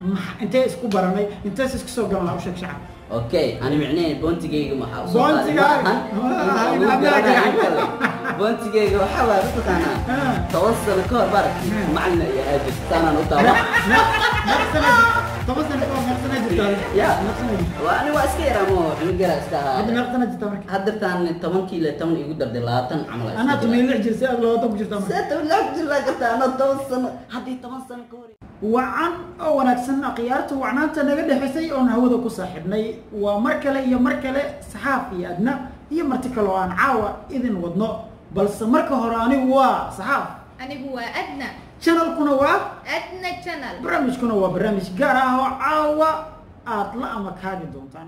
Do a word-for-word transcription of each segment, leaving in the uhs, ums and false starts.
انت اسكو براني انت اسكو سو قلنا وشك شعب اوكي انا معنيه بونتيجيga ما حاوصل بونتيجيga بونتيجيga waxa waa dadkana tawassul ka hor barak macna ya aad sanan u taaba tawassul ka hor naqsana jirta ya waani waa iska yaramo xilgala iska hada naqsana jirta marka hadirtaan toban kiilo toban igu darday labaatan amal ana tumeelix jirta aad loo tab jirta marka sato loo jirta ana tawassul hadii toban sano ka hor وعن أو ونكسن قيارته وعنانته نجد حسي أو نهوده كصاحبني ومركلة هي مركلة صحافي أدنى هي مرتكلة عن عاوة إذن وضنا بل سمركه هراني هو صحاف أنا هو أدنى channel كنا هو أدنى channel برامج كنا هو برامج جراه عاوة أطلع مكان دونتان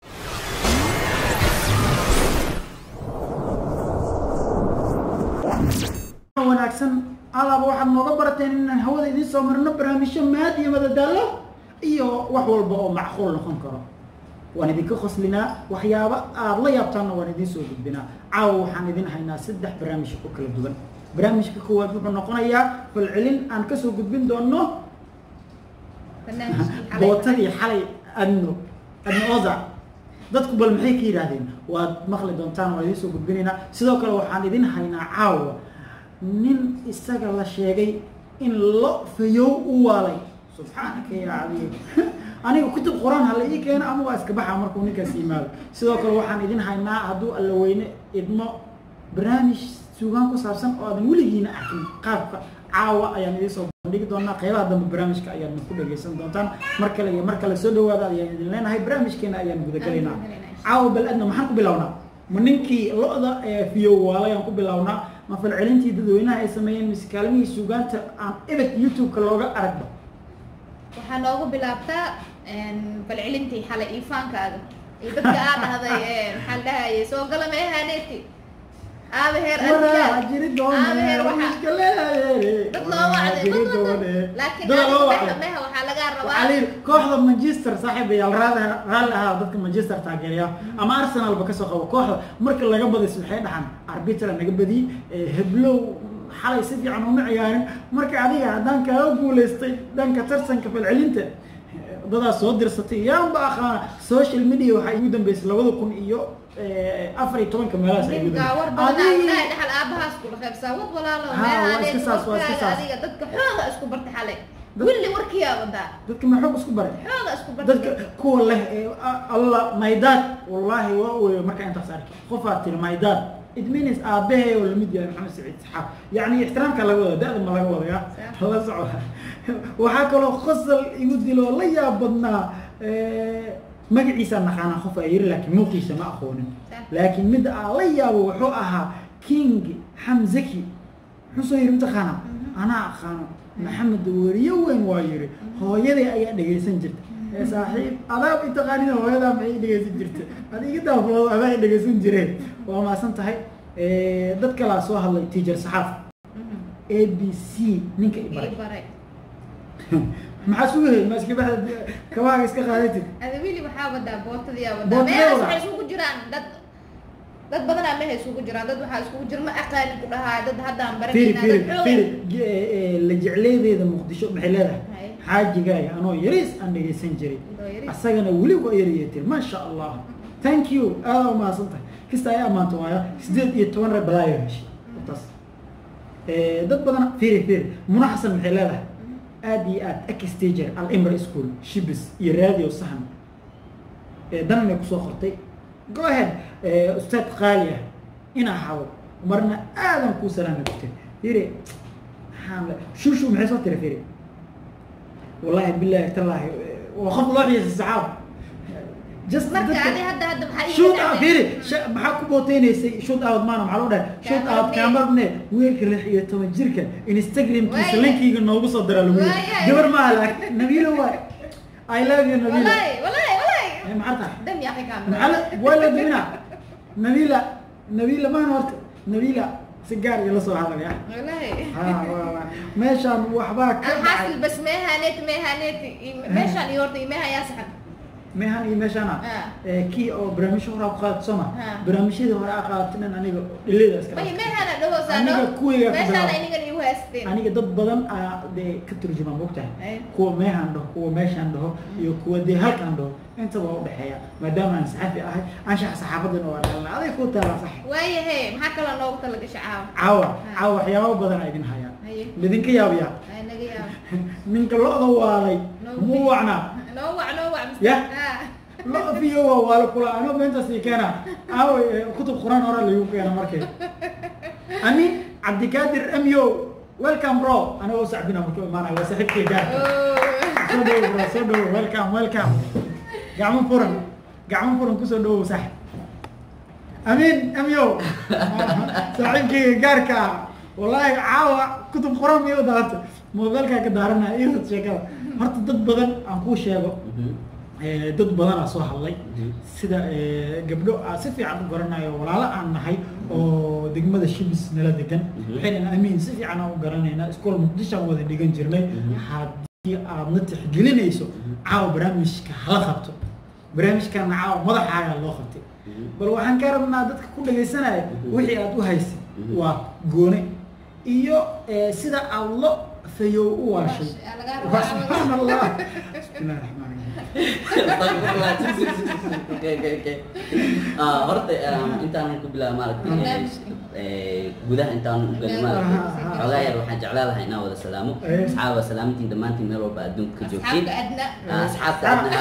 ونكسن على واحد مغبرتين إن هو ذي سومرنا برامج مادي ماذا داله إيوه وحول بقى معقول نخون كرا وانا ذيك خص لنا وحيابا الله يبطلنا وانا ذي سوق بنا عاو حنا ذين هينا سدح برامج وكل الدول برامج كقوة بيكون نقولنا في العلم أن كسوق بين دونه بوتني حالي أنه أنه أوزع ضد قبل محيكي هذين ومخلد دونتان وانا ذي سوق بيننا سيدوك لو حنا ذين هينا عاو nin isaga la sheegay in lo fayow u waalay subxaanaka ya caliim aniga kutub quraan hal ii keenay ama waa iska baxa markuu ninkaas yimaado sidoo kale waxaan idin haynaa hadduu alla weyne idmo barnaamij suugaan ku saabsan oo aadan weligiina arkin qaabka caawa ayaan idin soo bandhigi doonaa qaybaha dambe barnaamijka ayaad ku dhageysan doontaan mar kale iyo mar kale soo dhawaada ayaan idin leenahay barnaamijkeena ayaan gudagalaynaa caawa bal adna maxaan ku bilownaa ma ninkii lo-da ee fiyow waalay aan ku bilownaa ما في العلنتي ددوينها يسمين مسكالمي سوغانتا عن إبت يوتيوب كلوغا أرقبا وحنوغو بلابتا في العلنتي حالا إيفان كاغا يدبك آبا هذا محلها يسوغ قلم إيه هانيتي آبا هير أدكال آبا هير وحا بطلو وعدي لكن آبا بيها وحالقا الرواق عليل كوحدة مانجستر صاحب يالرادا رالها ضدك مانجستر تاقيريا أما أرسنال بكسو قوة كوحدة مركل لقبضي سلحين عن أربيتر نقبضي هبلو حالي سيفي عنه معيارين مركل عديها دانك أقوليستي دانك ترسنك في العلنتة ضد صوت درستي يوم بأخا سوشيال ميديا وحيودن بس لو ذكون إيو أفري طبعا كمالا سيدنا وربنا لا دحل أبها اسكو خير ساوت ولا لا ما هذه هذه ضدك حاجة اسكو برت حالي واللي وركي يا ودا ضدك ما حب اسكو برت حاجة اسكو برت ضدك كل الله ميدان والله وما كان تصارك خفات الميدان إدمينس أبيه ولا ميديا محمد سعيد سحاب يعني احترامك لا ودا ده ما لا ودا يا الله سعوها وحكى له خصل يقول له والله يا بدنا مجلس نخانا خفا ير لكن موقيس ما أخونه لكن مد عليا وحوها كينج حمزكي حصير متخانا أنا خانا محمد وريو وين وايري هو يدي أي دقيسن جرت يا صاحب أنا بتقاني هو يدا معي دقيسن جرت هذه كده هو أنا دقيسن جرت وما سنتهي ضد كلا سوها الله تيجر صحاف A B C نينك إبراهيم محسوبه ماسك بحد كواكس كخالتك هذا ويلي بحاول ده بوت ذي وده ما يسمع سوق جيران دد دد بدنا ما هي سوق جيران دد وحال سوق جيران ما أقل كلها دد هذا بركينا فيري فيري اللي جعليه ذي مقدشو محلها حاجة جاي أنا يريس أنا يسنجري السجن ولي ويريتر ما شاء الله ثانك يو أنا ما صنته كستا يا ما توايا سديد يتوان ربلايش بس دد بدنا فيري فيري منحسن محلها أدي أت أكستيجر الإمر سكول شيبس يرادي وصحن دنا نكسو خرطي go ahead أستاذ غالية هنا حاول ومرنا آدم كوسنا نكتب يري حامل شو شو محسوب ترى فيري والله بالله تالله وخف الله في السحاب just مركي عادي هذا هذا بحقيقة شوت أوت فيري محاكو بوتيني شوت أوت مانا معلومة شوت أوت كاميرا ويك رحية تمجرك إنستغرام كيسلينك يجنا وبصد درالوي جبر مالك نبيل واي I love you نبيل والله والله والله معرفة دم يا أخي كامل معلم ولا دمنا نبيلة نبيلة ما نورت نبيلة سجار يلا صو هذا يا والله ها ماشان وحباك الحاصل بس ما هانيت ما هانيت ماشان يورد ما هي سحب mehan iyo meeshana kii oo barnaamijyo hore ku qaad soma barnaamijyada hore aa qaadatin aniga dhilida iska may mehana dhawo saano aniga kuwiga meeshana aniga iyo haasteen aniga dad badan aa de ka turjuma moogtahay kuwa mehan dhaho kuwa meeshan dhaho iyo kuwa de halkan dhaho inta waa u dhaxeeya maadaama aan saxafi ahay anshax saxaafadan oo aan aday ku taala sax waayahay maxaa kala noogu talagashay caawa caawa caawa waxyaabo badan ay idin hayaan lidinka yaabiya naga yaab ninka looda waalay muu wacna noo wac noo wac ya loo fiyo waa waala kula anoo beenta sii keena caawa kutub quraan hore lagu keena markay ani cabdikaadir amyo welcome bro ana oo sacbina markuu imaanay waa saaxiibkay gaar soo dhawo bro soo dhawo welcome welcome gacmo furan gacmo furan ku soo dhawo saaxiib amin amyo saaxiibkay gaarka wallahi caawa kutub quraan miyo daata mobilka ka daarana iyo sheekada horta dad badan aan ku sheego ee dad badan aa soo hadlay sida gabdho si fiican u garanayo walaalo aan nahay oo degmada Shibis nala degan waxaan aamin si fiican u garanayna iskool Muqdisho wada dhigan jirnay hadii aad la tixgelinayso caawa barnaamijka hala qabto barnaamijkan caawa madaxaaga loo qabtay bal waxaan ka rabnaa dadka ku dhageysanaya wixii aad u haysid waa goone iyo sida allo fayo u waashay subhanallah bismillahir rahmanir rahim ah horta intaan ku bilaabo maaragtay ee gudaha intaan u galay maaragtay xogaa yar waxaan jeclaan lahaa inaan wada salaamo asxaab salaamintii dhamaantiin meel walba adduunka ka joogtiin asxaabta adna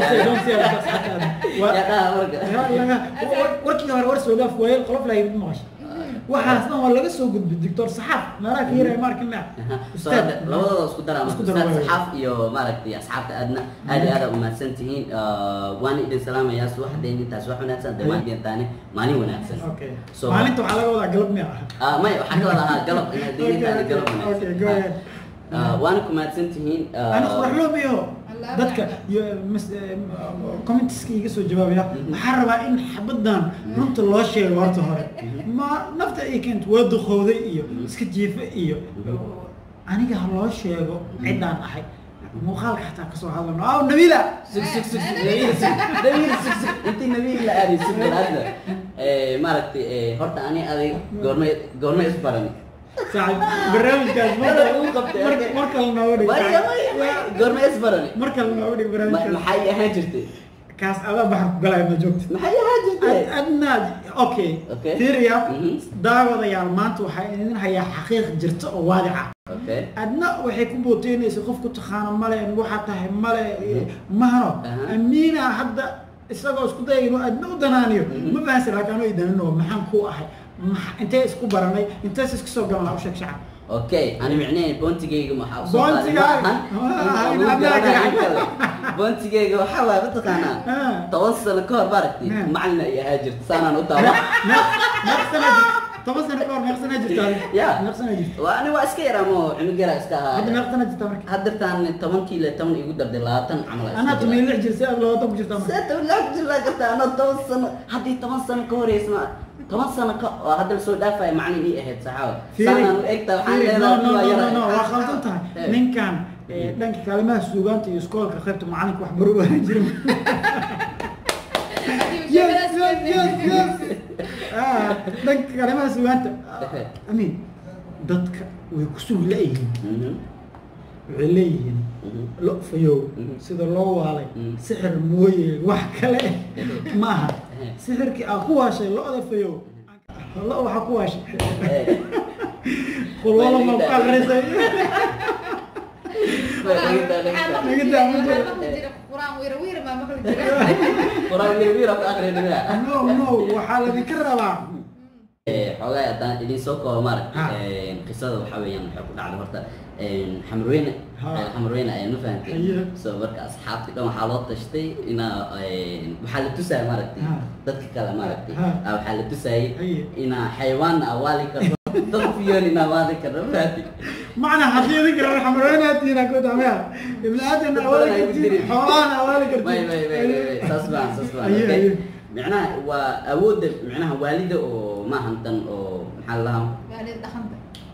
ya daa warkii hore war soo gaaf wayl qolof la yimid maash waxaasna waa laga soo gudbay doctor saxaaf meelaha ka yaray markina ustaad labadooda isku darama ustaad saxaaf iyo maaragtay asxaabta adna aad iyo aad u mahadsan tihiin waan idin salaamayaa subaxdeen intaas wax wanaagsan dhammaantiin taani maalin wanaagsan okay so maalinta waxa laga wadaa galab miya ah may waxa ka wadaa galab ina deegaanka galab okay go ahead waan ku mahadsan tihiin ana qorxlo miyo dadka comments-ka iga soo jawaabaya waxaan rabaa in xabadan runta loo sheego horta hore ma nafta ay keento waa duqowday iyo iska jiifa iyo aniga ha loo sheego cidaan ahay muuqaalka xataa kasoo hadlano aw nabila sug sug sug nabila sug sug intii nabila la aadi sug hadda ee maaragtay horta ani aday goorma goorma isbarani صاحب برنامج كاس مركل مركل نوري قرن اسبرني مركل نوري برنامج محي هاجرتي كاس انا بحر قلاي ما جوجت محي هاجرتي ادنا اوكي تيريا داوود يا مانت waxay idin haya xaqiiq jirto oo waadica okay adna waxay ku booteynaysaa qof ku taxaana male waxa tahay male mahano amina hadda isagoo isku day inuu adna u danaaniyo ma baahan laakiin uu idanano maxaan ku ahay انت اسكو برامي انت اسكو سو غلنا او شك شعب اوكي انا معناه بونتيغيغا ما حاصل بونتيغا بونتيغيغا waxa waa dadkana toban sano ka hor baartay macalina iyo haajir saanaan u taaba nafsana toban sano ka hor nafsana jirtaa ya nafsana jirtaa waa ani waa iska yaramo cunugara iska ahaa hadda nafsana jirtaa markii hadda taan toban kiilo toban igu darday labaatan camal ana tumiil lix jirtay labaatan ku jirtaa markii saddex lix jirtaa jirtaa ana toban sano hadii toban sano ka horeysma toban sano ka hadda soo dhaafay macalin ii ahayd saxaaba saanaan u egta waxaan leedahay no waa khaldan tahay ninkan dhanka kalimaha suugaanta iyo iskoolka qaybta macalinka wax baro waan jirin yes yes yes yes ah dhanka kalimaha suugaanta amin dadka way ku suug leeyihiin waxay leeyihiin lo fayo sida loo waalay sixir mooye wax kale maaha sixirkii aan ku waashay lo-da fayo lo waxa ku waashay qolwala ma qalrisay quraan wiir wiir ma maqli jiray quraan wiir wiir ka akhrinaya no no waxa la dikir rabaa ee xogaa hadaan idin soo koobo maaragtay qisada waxa weeyaan waxa ku dhacday horta xamrweyne xamrweyne ay nu fahamtay soo marka asxaabti dhan waxa loo tashtay ina waxa la tusay maaragtay dadka kale maaragtay waxa la tusay ina xayawaan awali ka dad fiyoon ina waadi ka rafaati macna hadii idin kale xamrweyne tina ku dhameeya ibn aadan awali ka xawaan awali ka bay bay bay sasba sasba معناها وأود معناها والدة أو ما هنتن أو محلها والد دخنت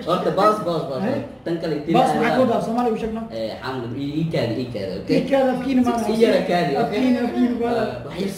horta baas baas baas tan kale intii baas maxaa ku daa Soomaali u sheegno ee xamd ii kaadi ii kaadi okay ii kaadi afkiina ma si yara kaadi afkiina afkiina wala waxyis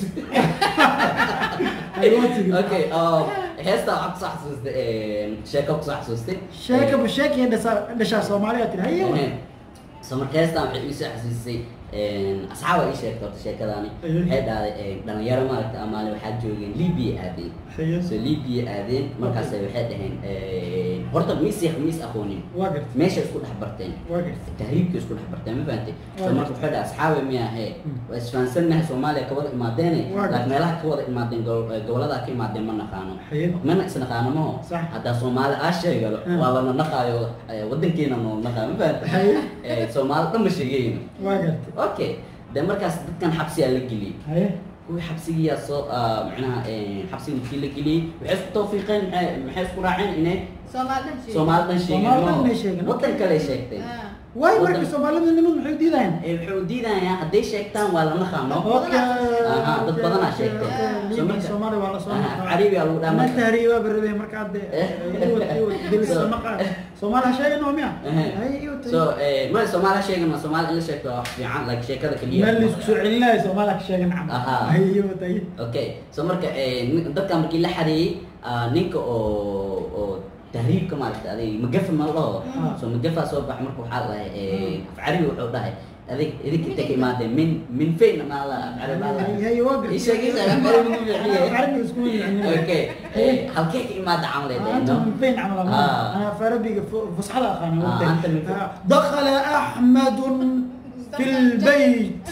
aywaati okay oh heesta waxaad sax xasuustay ee sheeko ku sax xasuustay sheeko bu sheekay dhasha dhasha Soomaaliya tirahayo soo markaa heesta waxay ii sax xasuustay asxaab ay sheegtay horta sheekadaani waxay dhahday dhalinyaro maaragta amaale waxaa joogeen Libiya aadeen so Libiya aadeen markaas waxay dhaheen horta miis miis aqoonin meesha isku dhex barteen tahriibka isku dhex barteen ma fahamtay so marka waxay dhahay asxaab miya he waa isfahansanahay Soomaaliya ka wada imaadeen laakiin meelaha ka wada imaadeen gobolada ka imaadeen ma naqaano mana isnaqaano ma hadda Soomaali aa sheegalo waa la naqaayo wadankeena noo naqaan ma fahamtay ee Soomaali dhan ma sheegayno waa gartay okay de markaas dadkan xabsi la geliyay haye kuwi xabsigiya soo macnaha ee xabsiga kii la geliyay waxay isku tawfiiqeen maxay isku raaceen inay Soomaalidan sheegay Soomaalidan sheegay wadan kale sheegtay way markii Soomaalida niman maxay diidayaan ee waxay diidayaan haday sheegtaan waa la naqaano okay aha dad badan ah sheegtay Soomaali waa la soo naqaa Carabi lagu dhamaa tahriiba barabay marka hadda dil samaqa Soomaali sheegay no miya ayo so ee ma Soomaali sheegay ma Soomaali la sheegto wax fiican like sheekada kaliya meel isku soo celinay Soomaali ka sheegay nacam ayo tay okay so marka ee dadka markii la xareeyay ninka oo oo تهريب كمان هذه مقفل ما الله سو مقفل سو بح مركو حال إيه عربي وحده هذيك هذيك تكي مادة من من فين ما الله عربي ما الله هي واقع إيش كذا عربي اسمه يعني أوكي هل كيف مادة عملت أنت من فين عمل أنا فربي فصحى لك أنا دخل أحمد في البيت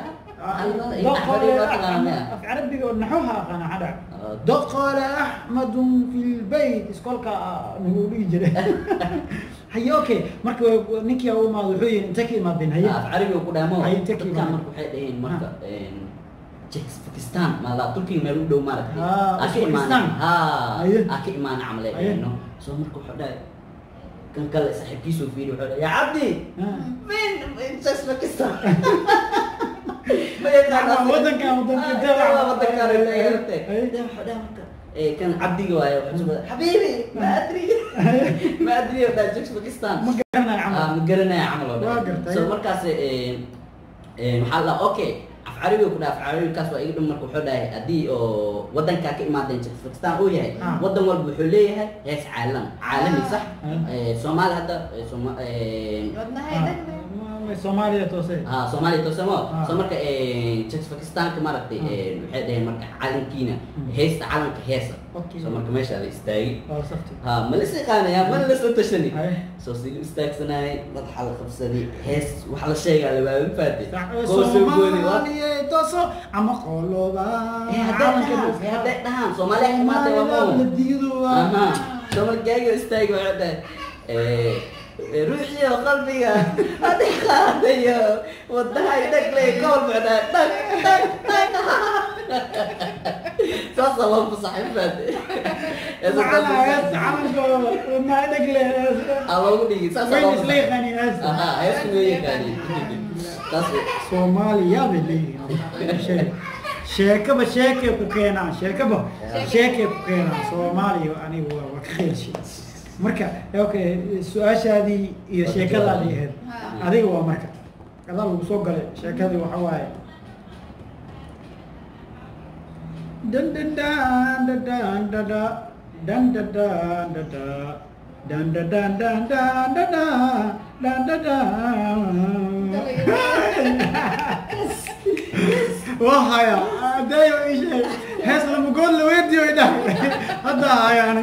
دخل في عربي نحوها أنا عرب دخل أحمد في البيت إسكولك نقولي جري هي أوكي مركو نيكي أو ما ذحين تكي ما بين هي عربي وقدامه هي تكي كان مركو حيدين مركو تشيكس باكستان ما لا تركي ما يلو مارك أكيد ما ها أكيد ما نعمل إنه سو مركو حدا كان كل صاحب كيسو فيديو حدا يا عبدي فين تشيكس باكستان ودن كان ودن كان ودن كان اللي يرتك ده حدا إيه كان عبدي جوايا حبيبي ما أدري ما أدري وده جيكس باكستان مقرنا يا عمل مقرنا يا عمل سو مركز إيه محلا أوكي عربي وكنا عربي كاس وإيد مركو حدا أدي أو ودن كاك إمادين جيكس باكستان أو هي ودن والب حليه هي عالم عالمي صح سومال هذا سومال ودنا هيدا Soomaaliya toosay ah Soomaaliya toosay ma soo marka ee Czech Pakistan ka maartay ee waxay dhahay marka calankiina heesta calanka heesa soo marka meesha la istaagay ha ma la isqaanaya ma la soo tashani soo si istaagsanay dad xal qabsadi hees waxa la sheegay la baa faatay Soomaaliya tooso ama qoloba calanka hadda dhahan Soomaaliya ma tahay ma diido aha soo marka ay istaagay waxay ee روحي وقلبي هذه خاطية والدها يدق لي كول بعدها دق دق دق تصل والله صحيح فادي إذا كان عمل كول وما يدق لي الله ودي تصل وين سليخ يعني هسه آه اسمه يعني تصل Soomaaliya باللي شيكة بشيكة كوكينا شيكة ب شيكة كوكينا Soomaaliya أنا وكخير شيء marka okay su'aashaadii iyo sheekadaadii ahayd adiga waa marka kala lagu soo galay sheekadii waxa waaye dan dan dan dan dan dan dan dan dan dan dan dan dan dan dan wah ya ada yang isu has lama gol video ini ada yang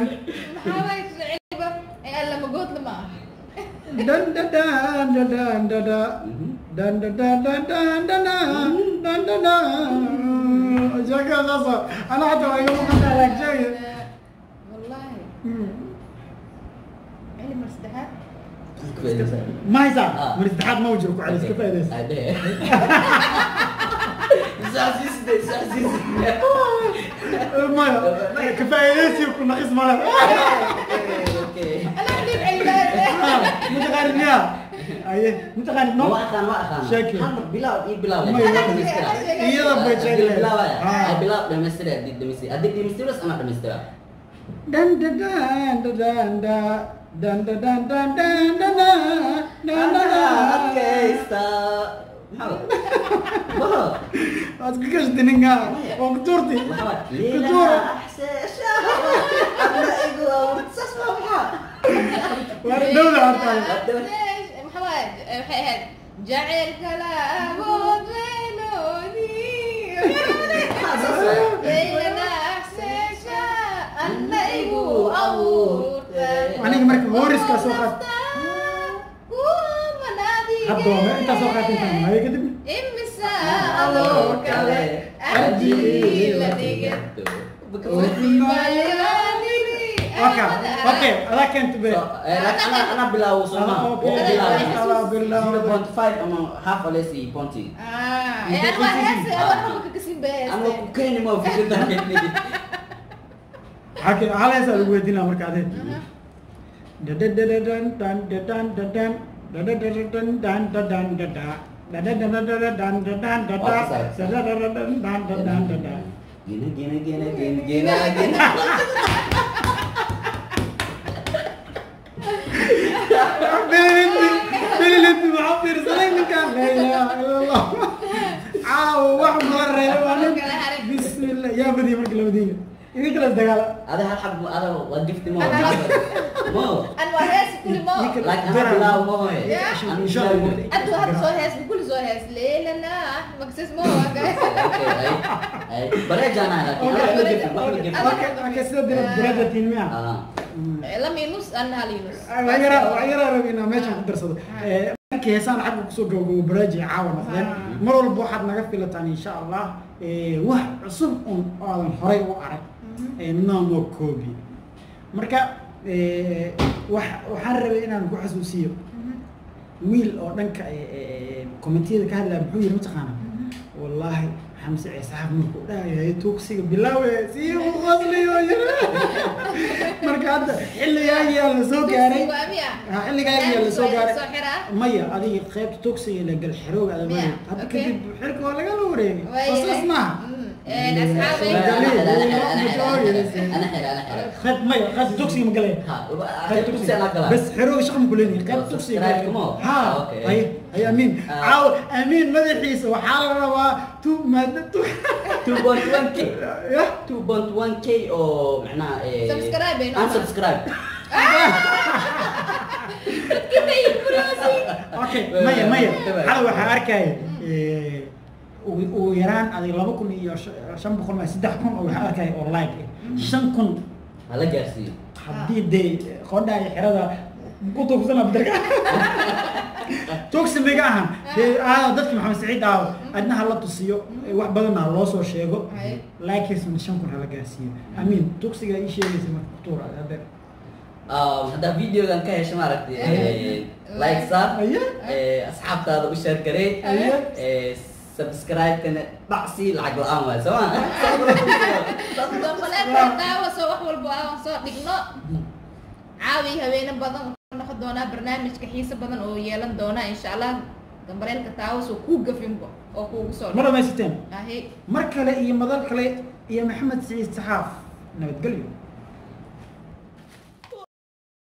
لما قلت لما دن دن دن دن دن دن دن دن دن دن دن دن جاك أصلا أنا حتى أيوم كنا لك جاي والله علم مرستحات ما يصير مرستحات موجود على سكفاية زازيز ده زازيز ما كفاية يكون ناقص مالك أنا أحلم علمات متغير يا أيه متغير نو واحد واحد شكل بلاو إيه بلاو إيه ربي شكل بلاو يا بلاو دمستر دي دمستر أديك دمستر بس أنا دمستر دن دن دن دن دن dan dan dan dan dan dan dan dan Kaysta. Wah. waad ka gashti ninka oo kuturti kutur waa dawda harta محمد waxay جعل كلام ميلودي ليلنا احساسا انيغو اورت aniga marka horiska soo qaad hadda waa inta soo qaad inta ma ay kadib imisa alo kale ajii la dhigto okay okay ala kent be ana ana bilaw sama bilaw bilaw zero point five ama half a less ponti ah eh ana hese ana ka kasin be ama ku keeni ma fikirta keeni okay ala hese lagu weydiina marka adeed dadadadan dan dan dan dadadadan dan dan dan dadadadan dan dan dan gina gina gina gina gina gina بلنت معبر سلام كان لا اله الا الله عاو واحد مره بسم الله يا بدي مرق المدينه إذا كلا دجال هذا هالحب هذا وقفت مو مو انا وهاس كل ما لكن انا بلا مو ان شاء الله انتوا هذا زور هاس بكل زور هاس ليلنا مكسس مو اي برجع انا لكن انا بجيب بجيب اوكي اوكي سيد درجه تنميه اه لم ينص انا لينص وعيرا وعيرا ربينا ماشي درسده markii heesaan xaq ku soo gowgow baraaji caawa noqdeen mar walba waxaad naga filataan insha Allah ee wax cusub oo aadan horay u arag ee namo koobi marka ee wax waxaan rabay inaan ku xasuusiyo wiil oo dhanka ee committee ka hadlaa muxuu yiri mataqaana wallahi xamse ciisaab markuu dhaayay tuugsiga bilaawe si uu qasliyo marka hadda xilligaagii la soo gaaray xilligaagii la soo gaaray maya adiga qaybta tuugsiga la gal xirooga adamada hadda kadib xirka waa laga wareegay qasas ma انا اصحابي انا حر انا حر خد ماي خد توكسي مقلي خد توكسي انا قلت بس حروق شخم كلني خد توكسي ها هي هي امين عاو امين مدحيس وحال روا تو مادته two point one k two point one k او معناها ايه سبسكرايب ان سبسكرايب كده يفراسي اوكي ماي ماي حلو waxa arkay oo yaraan aday laba kun iyo shan boqol ma saddex kun oo waxa arkay oo like shan kun hala gaarsiyo hadii day qodhay xirada ku toogsan abdarka toogsan miga ahan ee dadka maxamed saciid aaw adna hala tusiyo wax badan loo soo sheego laakiin shan kun hala gaarsiyo amiin toogsiga ay sheegaysa marka tuur hada ah hada videogan ka hesho maaragtay like saar ee asxaabtaada u share garee ee subscribe kana bacsi lacag la'aan waa soo ah dadka balaa daawa soo wax walba aan soo dhigno caawi haweena badan noqon doona barnaamijka xiisa badan oo yeelan doona insha Allah dambareelka taawo soo ku gafinbo oo kuugu soo mara ma siteen ahi mar kale iyo madal kale iyo maxamed saciid saxaaf nabadgelyo